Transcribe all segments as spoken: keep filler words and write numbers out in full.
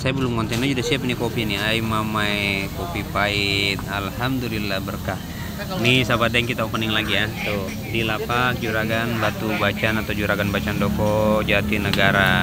Saya belum konten aja udah siap nih kopi nih. Ay mamai kopi pahit. Alhamdulillah berkah. Nih sahabat yang kita opening lagi ya. Tuh di lapak Juragan Batu Bacan atau Juragan Bacandoko Jatinegara.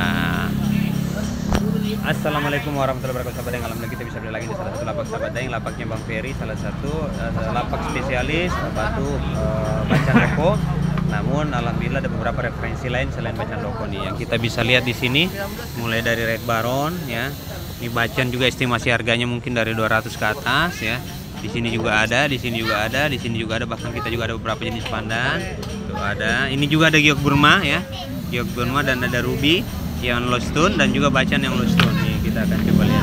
Assalamualaikum warahmatullahi wabarakatuh sahabat yang alhamdulillah kita bisa beli lagi di salah satu lapak sahabat yang lapaknya Bang Ferry, salah satu uh, lapak spesialis batu uh, Bacandoko. Namun alhamdulillah ada beberapa referensi lain selain Bacandoko nih yang kita bisa lihat di sini, mulai dari Red Baron ya. Ini Bacan juga estimasi harganya mungkin dari dua ratus ke atas ya. Di sini juga ada, di sini juga ada, di sini juga ada, bahkan kita juga ada beberapa jenis pandan. Tuh ada. Ini juga ada giok Burma ya. Giok Burma dan ada ruby yang low stone dan juga Bacan yang low stone. Nih kita akan coba lihat.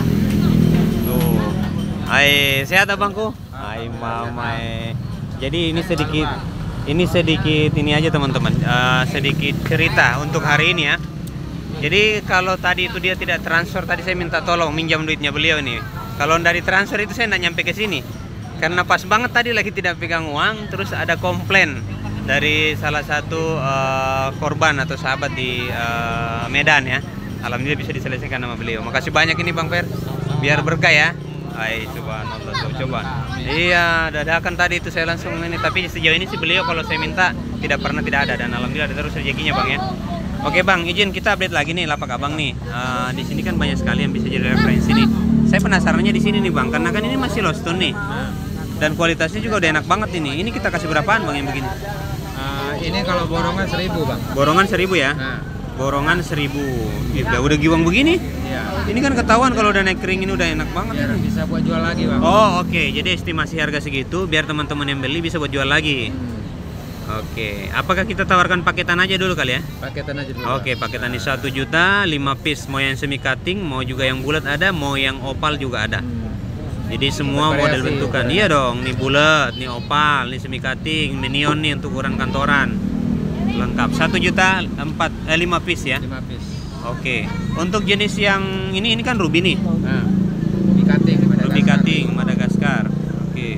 Tuh. Hai, sehat abangku? Hai mamai. Jadi ini sedikit Ini sedikit ini aja teman-teman, uh, sedikit cerita untuk hari ini ya. Jadi kalau tadi itu dia tidak transfer, tadi saya minta tolong minjam duitnya beliau ini. Kalau dari transfer itu saya tidak nyampe ke sini, karena pas banget tadi lagi tidak pegang uang. Terus ada komplain dari salah satu uh, korban atau sahabat di uh, Medan ya. Alhamdulillah bisa diselesaikan sama beliau. Makasih banyak ini Bang Fer, biar berkah ya. Hai, subhanallah, tuh, coba. Iya, dadakan tadi itu saya langsung ini. Tapi sejauh ini sih beliau kalau saya minta tidak pernah tidak ada, dan alhamdulillah ada terus rezekinya Bang ya. Oke Bang, izin kita update lagi nih lapak Abang nih. Uh, di sini kan banyak sekali yang bisa jadi referensi nih. Saya penasarannya di sini nih Bang, karena kan ini masih low stone nih. Dan kualitasnya juga udah enak banget ini. Ini kita kasih berapaan Bang yang begini? Uh, ini kalau borongan seribu Bang. Borongan seribu ya? Nah. Borongan seribu. Ya, udah giwang begini? Iya. Ini kan ketahuan kalau udah naik kering ini udah enak banget. Biar bisa buat jual lagi Bang. Oh oke, okay. Jadi estimasi harga segitu biar teman-teman yang beli bisa buat jual lagi. Hmm. Oke, okay. Apakah kita tawarkan paketan aja dulu kali ya? Paketan aja dulu. Oke, okay, paketan ini satu juta, lima piece, mau yang semi cutting, mau juga yang bulat ada, mau yang opal juga ada. Hmm. Jadi semua variasi, model bentukan. Variasi. Iya dong, nih bulat, nih opal, nih semi cutting, minion nih untuk ukuran kantoran. Lengkap satu juta empat eh lima piece ya. lima piece. Oke. Okay. Untuk jenis yang ini ini kan ruby nih. Nah, ruby cutting Madagaskar. Ruby cutting Madagaskar. Oke. Okay.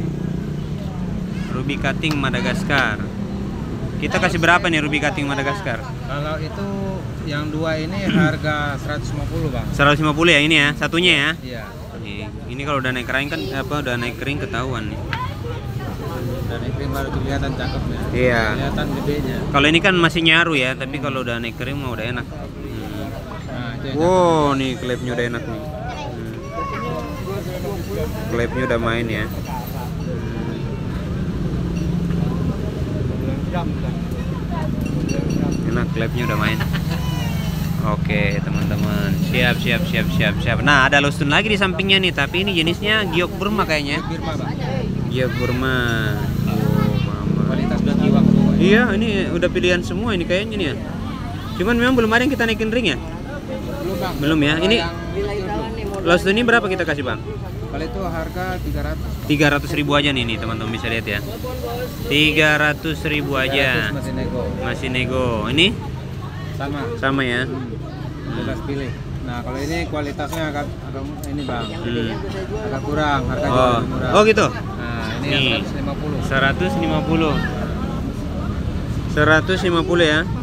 Ruby cutting Madagaskar. Kita kasih berapa nih ruby cutting Madagaskar? Kalau itu yang dua ini harga seratus lima puluh Bang. seratus lima puluh ya ini ya, satunya ya. Iya. Ini, ini kalau udah naik kering kan apa udah naik kering ketahuan nih. Dan naik kering baru kelihatan cakepnya. Iya. Kelihatan gedenya. Kalau ini kan masih nyaru ya, tapi kalau udah naik kering mah udah enak. Hmm. Nah, wow, nih klepnya udah enak nih. Hmm. Klepnya udah main ya. Hmm. Enak, klepnya udah main. Oke teman-teman, siap siap siap siap siap. Nah ada lostun lagi di sampingnya nih, tapi ini jenisnya giok Burma kayaknya. Burma Bang. Giok Burma. Oh mama. Kualitas udah giwang semua. Iya ini udah pilihan semua ini kayaknya nih ya. Cuman memang belum ada yang kita naikin ring ya. Belum Bang. Belum ya. Ini lostun ini berapa kita kasih Bang? Kalau itu harga tiga ratus. tiga ratus ribu aja nih, nih teman-teman bisa lihat ya. tiga ratus ribu aja. Masih nego. Masih nego. Ini? Sama. Sama ya. Bebas pilih. Nah kalau ini kualitasnya agak, agak ini Bang, Hmm. agak kurang, harganya Oh. lebih murah. Oh gitu. Nah ini Nih. yang seratus lima puluh. seratus lima puluh. seratus lima puluh ya. Hmm.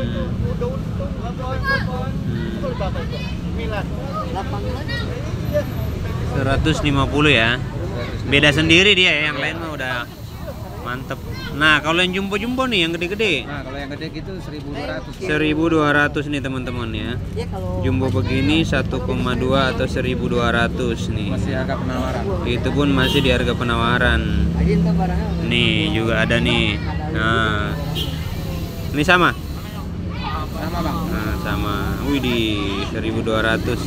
Hmm. seratus lima puluh ya. Beda sendiri dia ya, yang lain mah udah mantep. Nah, kalau yang jumbo-jumbo nih yang gede-gede. Nah, kalau yang gede gitu seribu dua ratus. seribu dua ratus nih teman-teman ya. Jumbo begini satu koma dua atau seribu dua ratus nih. Masih agak penawaran. Itu pun masih di harga penawaran. Nih juga ada nih. Nah. Ini sama? Sama Bang. Nah, sama. Wih di seribu dua ratus.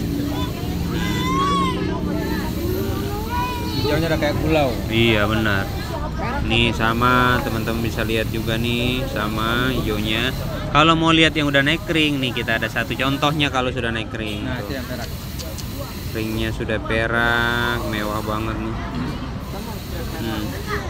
Hijaunya udah kayak pulau. Iya benar. Nih sama teman-teman bisa lihat juga nih sama hijaunya. Kalau mau lihat yang udah naik kering nih kita ada satu contohnya kalau sudah naik kering. Nah itu yang perak. Ringnya sudah perak, mewah banget nih. Hmm.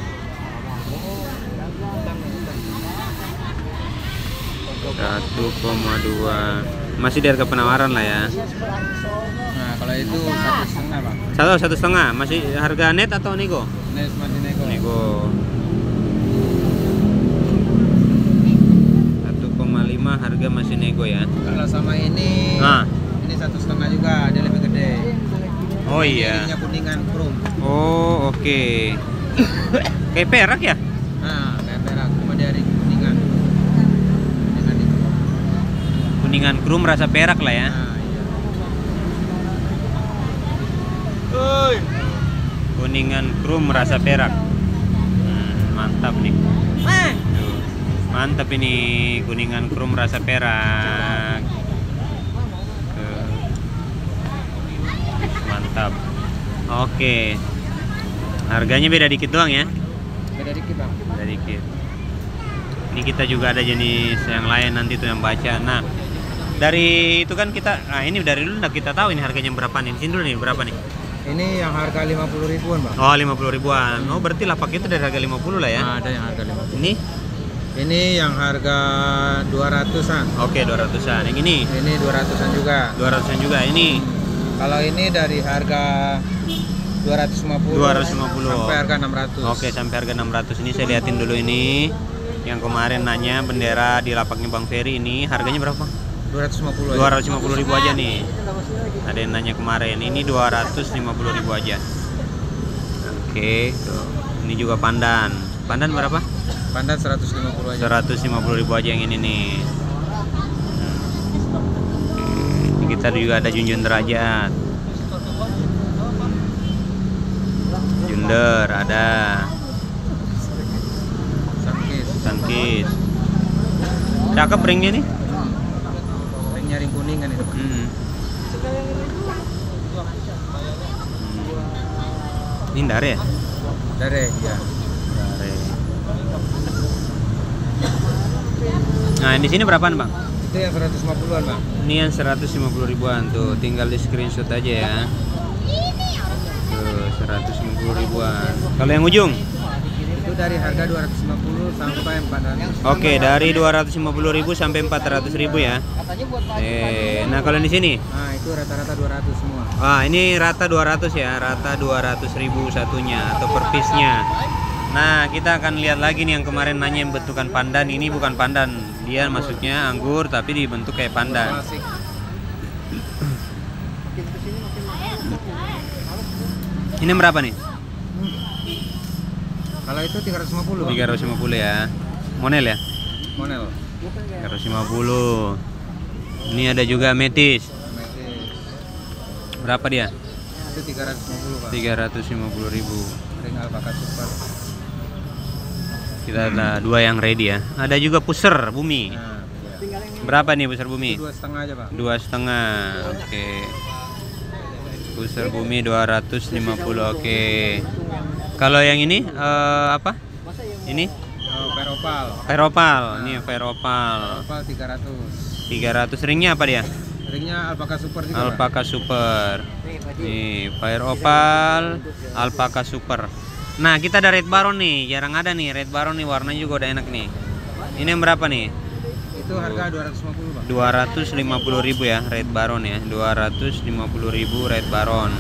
satu koma dua masih di harga penawaran lah ya. Nah kalau itu satu setengah Bang. Satu satu setengah masih harga net atau nego? Net masih nego. Nego. satu koma harga masih nego ya. Kalau sama ini, nah, ini satu setengah juga, dia lebih gede. Oh iya. Ringnya kuningan chrome. Oh oke. Kayak perak ya? Nah, kayak perak, cuma dia ring kuningan. Kuningan di chrome. Kuningan chrome rasa perak lah ya. Nah, iya. Kuningan chrome rasa perak. Hmm, mantap nih. Tuh. Mantap ini kuningan chrome rasa perak. Tuh. Mantap. Oke. Harganya beda dikit doang ya? Beda dikit bang. Beda dikit. Ini kita juga ada jenis yang lain nanti tuh yang baca. Nah, dari itu kan kita, nah ini dari dulu kita tahu ini harganya berapa nih. Sini dulu nih berapa nih? Ini yang harga lima puluh ribuan bang. Oh lima puluh ribuan. Oh berarti lapak itu dari harga lima puluh lah ya? Nah, ada yang harga lima puluh. Ini? Ini yang harga dua ratusan. Oke dua ratusan. Yang ini? Ini dua ratusan juga. dua ratusan juga. Ini? Kalau ini dari harga dua ratus lima puluh. dua ratus lima puluh. Sampai harga enam ratus. Oke sampai harga enam ratus. Ini saya liatin dulu ini. Yang kemarin nanya bendera di lapaknya Bang Ferry ini harganya berapa? dua ratus lima puluh. dua ratus lima puluh ribu aja nih. Ada yang nanya kemarin. Ini dua ratus lima puluh ribu aja. Oke, tuh. Ini juga pandan. Pandan berapa? Pandan seratus lima puluh aja. seratus lima puluh ribu aja yang ini nih. Hmm. Ini kita juga ada Junjun Derajat. Junder ada. Sunkist. Sunkist. Cakep ringnya nih. Ringnya ring kuningan itu. Hmm. Ini Dare ya? Dare, ya. Dare. Nah, di sini berapaan, Bang? Itu yang seratus lima puluhan, Bang. Ini yang seratus lima puluh ribuan tuh, tinggal di screenshot aja ya. Tuh, seratus lima puluh ribuan. Kalau yang ujung? Itu dari harga dua ratus lima puluh sampai empat ratus. Oke, dari dua ratus lima puluh ribu sampai empat ratus ribu ya. Eh, nah kalau di sini? Nah, itu rata-rata dua ratus semua. Wah, ini rata dua ratus ya, rata dua ratus ribu satunya atau per piece-nya. Nah, kita akan lihat lagi nih yang kemarin nanya yang bentukan pandan. Ini bukan pandan, dia maksudnya anggur tapi dibentuk kayak pandan. Klasik. Ini berapa nih? Kalau itu tiga ratus lima puluh. tiga ratus lima puluh ya. Monel ya? Monel. tiga ratus lima puluh. Ini ada juga metis. Metis. Berapa dia? Itu tiga ratus lima puluh, Pak. tiga ratus lima puluh ribu. Ring alpaka super. Kita ada dua yang ready ya. Ada juga pusar bumi. Nah, iya. Berapa nih pusar bumi? Itu dua setengah aja, Pak. Dua setengah. Oke. Pusar bumi dua ratus lima puluh. Oke. Kalau yang ini eh, apa? Ini? Oh, peropal. Peropal. Ini peropal. Peropal tiga ratus. tiga ratus ringnya apa dia? Ringnya alpaka super juga, Pak. Alpaka super. Nih, fire opal, alpaka super. Nah, kita ada red baron nih, jarang ada nih red baron nih, warnanya juga udah enak nih. Ini yang berapa nih? Itu harga dua ratus lima puluh, Bang. dua ratus lima puluh ribu ya, red baron ya. dua ratus lima puluh ribu red baron.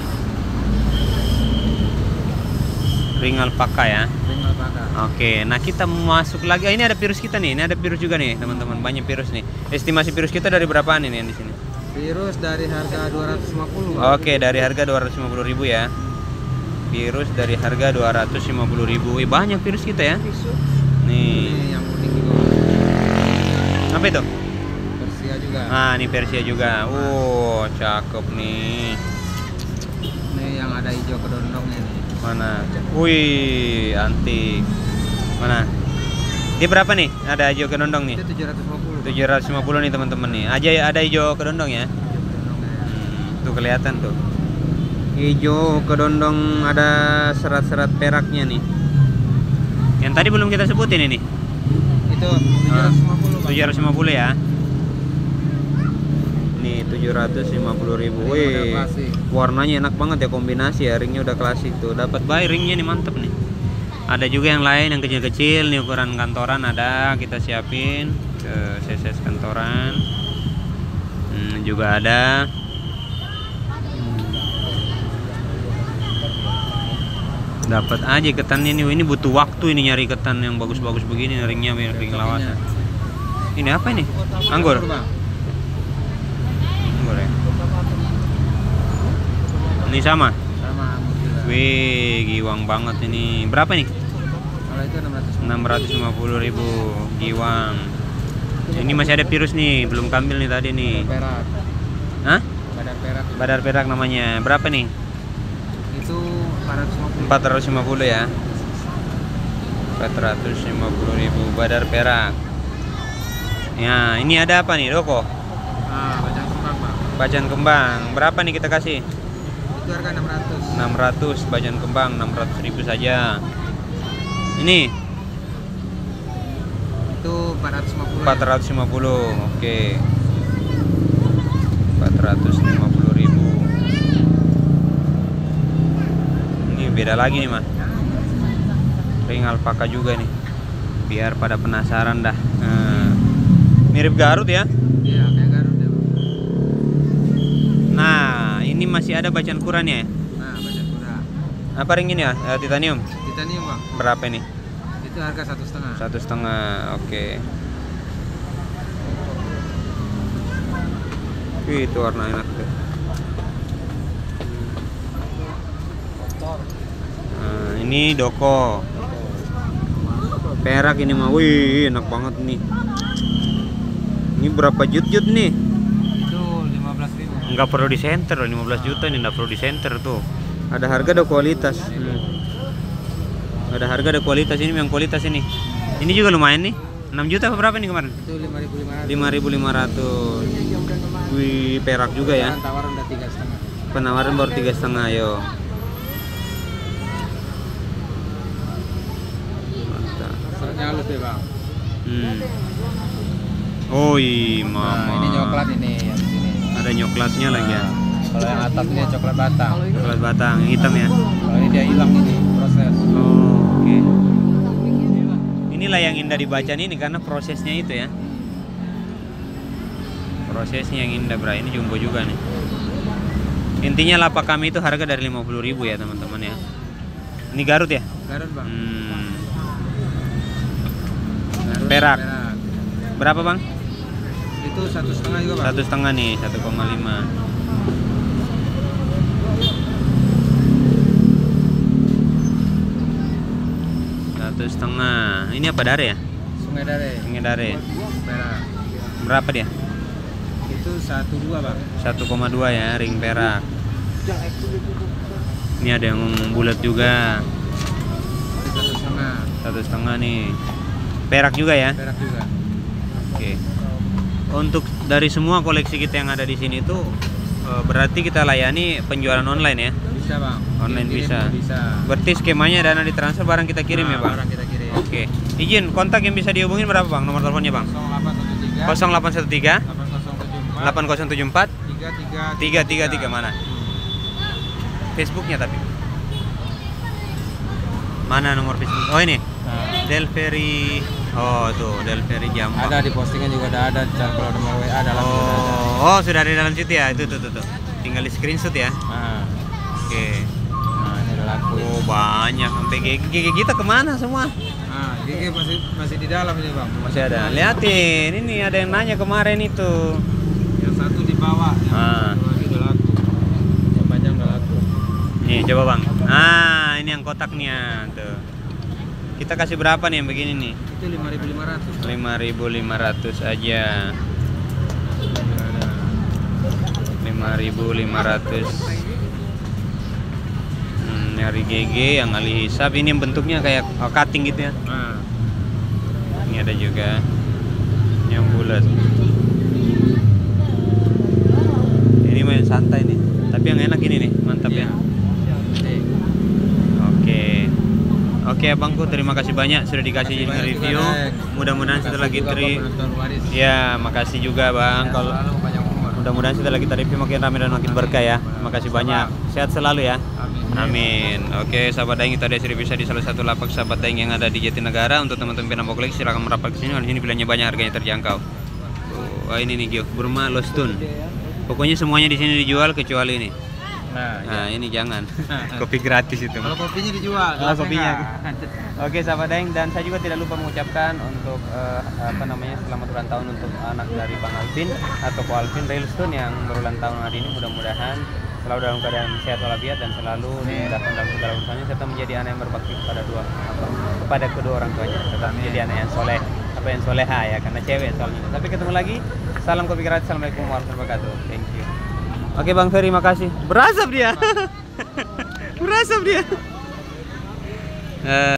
Ring alpaka ya. Ring alpaka. Oke, nah kita masuk lagi. Ah, ini ada virus kita nih, ini ada virus juga nih, teman-teman. Banyak virus nih. Estimasi virus kita dari berapaan ini yang di sini? Virus dari harga dua ratus lima puluh, Bang. Oke, dari harga dua ratus lima puluh ribu ya. Virus dari harga dua ratus lima puluh ribu. Wih, banyak virus kita ya. Nih. Ini yang kuning juga. Apa itu? Persia juga. Nah, ini Persia juga. Oh, cakep nih. Ini yang ada hijau kedondongnya nih. Mana? Wih, antik. Mana? Ini berapa nih? Ada hijau kedondong nih. Itu tujuh ratus lima puluh. tujuh ratus lima puluh nih teman-teman nih. Aja ada hijau kedondong ya. Kedondongnya. Hmm, tuh kelihatan tuh. Hijau kedondong ada serat-serat peraknya nih. Yang tadi belum kita sebutin ini. Itu tujuh ratus lima puluh, Bang. tujuh ratus lima puluh ya. Nih tujuh ratus lima puluh ribu. Ring model Wih, klasik. warnanya enak banget ya, kombinasi ya, ringnya udah klasik tuh. Dapat buy ringnya nih, mantep nih. Ada juga yang lain yang kecil-kecil nih, ukuran kantoran ada, kita siapin ke size kantoran. Hmm, juga ada. Dapat aja ketannya nih. Ini butuh waktu ini nyari ketan yang bagus-bagus begini, ringnya ring lawasan. Ini apa ini? Anggur. Bang. Anggur ya. Ini sama. Sama Amur juga. Wih, giwang banget ini. Berapa nih? Kalau itu enam ratus. enam ratus lima puluh ribu giwang. Ini masih ada virus nih, belum kambil nih tadi nih. Perak. Hah? Badar perak. Badar perak namanya. Berapa nih? Itu empat ratus lima puluh. empat ratus lima puluh ya. empat ratus lima puluh ribu badar perak. Ya, ini ada apa nih, Doko? Ah, bacang kembang, Bang. Bajan kembang. Berapa nih kita kasih? Itu harga enam ratus. enam ratus bajan kembang, enam ratus ribu saja. Ini Itu empat ratus lima puluh. empat ratus lima puluh. Oke. empat ratus lima puluh ribu. Ini beda lagi nih, Mas. Ring alpaka juga nih. Biar pada penasaran dah. Nah, mirip Garut ya. Iya, kayak Garut ya, Bang. Nah, ini masih ada bacan kuran ya. Nah, bacang kuda. Apa ring ini ya? Eh, titanium. Titanium, Bang. Berapa ini? Itu harga satu setengah. Satu setengah. Oke. Wih, itu warna enak tuh. Nah, ini Doko. Perak ini mah, wih enak banget nih. Ini berapa jut-jut nih? Itu lima belas ribu. Nggak perlu di center, lima belas juta nih, nggak perlu di center tuh. Ada harga, ada kualitas. Hmm. Ada harga, ada kualitas. Ini yang kualitas ini. Ini juga lumayan nih. enam juta apa berapa nih kemarin? Itu lima ribu lima ratus. lima ribu lima ratus. Wih, perak juga ya. Tawaran udah tiga setengah. Penawaran baru tiga setengah, yo. Mantap. Seratnya halus deh, Bang. Hmm. Oh iya, mama. Nah, ini coklat ini yang di sini. Ada nyoklatnya lagi ya. Kalau yang atas ini coklat batang. Coklat batang, yang hitam ya. Kalau ini dia hilang ini proses. Oh, oke. Inilah yang indah dibaca ini karena prosesnya itu ya. Prosesnya yang indah, bro. Ini jumbo juga nih. Intinya lapak kami itu harga dari lima puluh ribu ya, teman-teman ya. Ini Garut ya? Garut, Bang. Hmm. Garut, Perak. Berapa, Bang? Itu satu setengah juga, Bang. Satu setengah nih, satu koma lima. Satu setengah. Ini apa dare ya? Sungai Dare. Sungai Dare. Perak. Berapa dia? Itu satu dua, Bang. satu koma dua ya, ring perak. Ini ada yang bulat juga. Itu satu setengah. Satu setengah nih. Perak juga ya? Perak juga. Oke. Untuk dari semua koleksi kita yang ada di sini itu eh, berarti kita layani penjualan online ya? Bisa, Bang. Online Kirim bisa. Bisa. Berarti skemanya dana ditransfer, barang kita kirim Nah, ya, Bang? barang kita kirim. Oke. Izin kontak yang bisa dihubungin berapa, Bang? Nomor teleponnya, Bang? nol delapan satu tiga. nol delapan satu tiga delapan nol tujuh empat. delapan nol tujuh empat tiga tiga. tiga tiga tiga mana? Facebooknya tapi mana nomor Facebook? Oh ini Nah, Delferry. Oh tuh Delferry Jambak. ada di postingan juga ada ada kalau nomor W A dalam sudah ada. Oh, oh sudah ada di dalam situ ya. Itu tuh tuh tuh. Tinggal di screenshot ya. Nah, Oke. nah ini udah laku. Oh banyak. Sampai gigi, gigi kita kemana semua? Nah, gigi masih masih di dalam ini, Bang. Masih ada. Liatin, ini ada yang nanya kemarin itu. Yang satu di bawah, yang Ah. satu lagi udah laku. Yang panjang udah laku. Nih coba, Bang. Ah ini yang kotaknya tuh. Kita kasih berapa nih yang begini nih? Itu lima ribu lima ratus. lima ribu lima ratus aja. lima ribu lima ratus. Hmm, nyari G G yang ahli hisab, ini bentuknya kayak oh, cutting gitu ya. Nah, Ini ada juga yang bulat. Ini main santai nih, tapi yang enak ini nih, mantap ya. Nih. Oke. Oke abangku, terima kasih banyak sudah dikasih Terima kasih review. juga, Dek. Mudah-mudahan Makasih setelah lagi juga tri. buat penonton Waris. Ya, makasih juga Bang. Ya, Kalau selalu panjang umur. mudah-mudahan setelah lagi review makin ramai dan makin berkah ya. Terima kasih banyak. Sehat selalu ya. Amin. Amin. Oke, sahabat daeng, kita ada bisa di salah satu lapak sahabat daeng yang ada di Jatinegara. Untuk teman-teman penambah koleksi silakan merapat ke sini. Di sini pilihannya banyak, harganya terjangkau. Tuh, oh, ini nih Gio, Burma Lostun. Pokoknya semuanya di sini dijual kecuali ini. Nah, Nah, ini jangan. Nah, Kopi gratis itu. kalau kopinya dijual, Oh, gelasnya kopinya. enggak. Oke sahabat daeng, dan saya juga tidak lupa mengucapkan untuk eh, apa namanya selamat ulang tahun untuk anak dari Bang Alvin atau Ko Alvin Railstone yang berulang tahun hari ini. Mudah-mudahan selalu dalam keadaan sehat walafiat dan selalu dimudahkan dalam segala urusannya serta menjadi anak yang berbakti kepada dua apa, kepada kedua orang tuanya, tetap menjadi anak yang soleh, apa yang soleha ya, karena cewek soalnya. Tapi ketemu lagi, salam kopi gratis, assalamualaikum warahmatullahi wabarakatuh. Thank you. Oke Bang Ferry, makasih. Berasap dia. Berasap dia. Eh,